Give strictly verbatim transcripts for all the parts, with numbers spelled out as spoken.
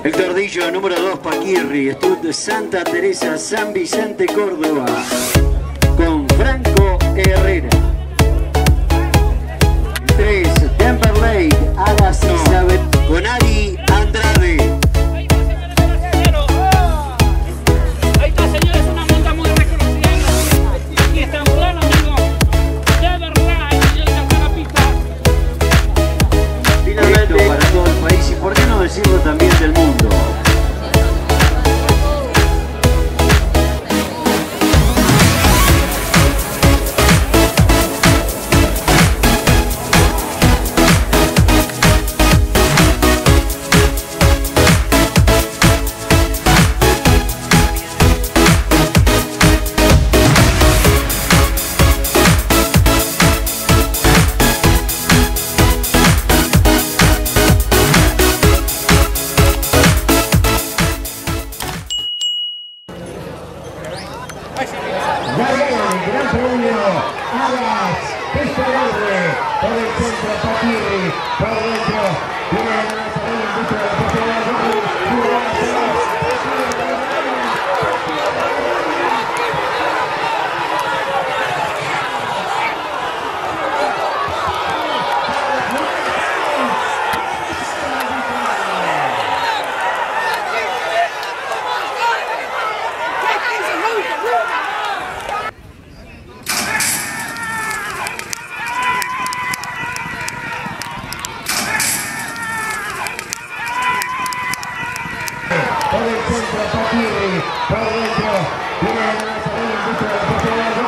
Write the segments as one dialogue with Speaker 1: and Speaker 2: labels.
Speaker 1: El tordillo número dos, Paquirri, Estud de Santa Teresa, San Vicente, Córdoba, con Franco Herrera. tres, Denver Lake, Agas Isabel, con Ari Andrade.
Speaker 2: Ahí está, señores, una monta muy reconocida. Aquí está un gran amigo. Denver Lake, y el Carapista.
Speaker 1: Finalmente, para todo el país y por qué no decirlo también del mundo.
Speaker 3: Ya viene el gran premio Agas Pista Verde por el centro, Paquirri por dentro, viene la lanzadora industria de la propiedad de por el centro, Paquirri por dentro, viene la lanzadora industria de la propiedad de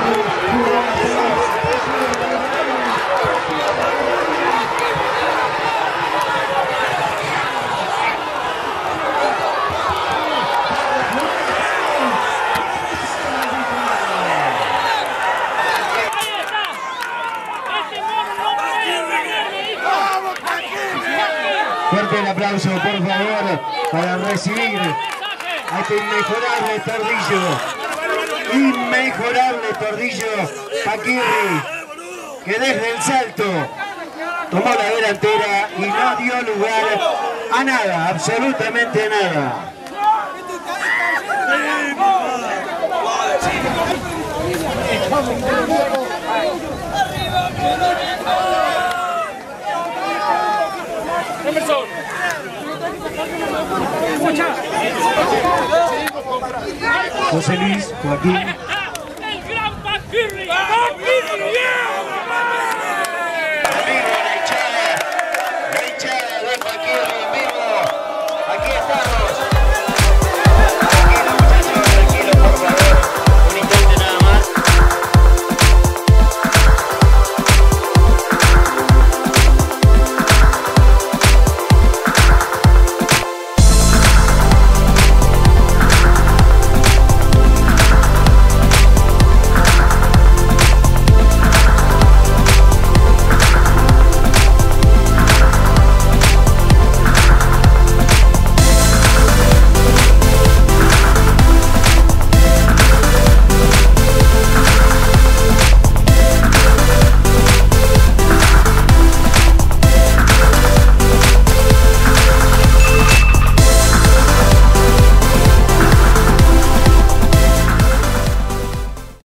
Speaker 3: Fuerte el aplauso, por favor, para recibir a este inmejorable tordillo, inmejorable tordillo, Paquirri, que desde el salto tomó la delantera y no dio lugar a nada, absolutamente a nada.
Speaker 2: Emerson.
Speaker 3: José Luis, Joaquín.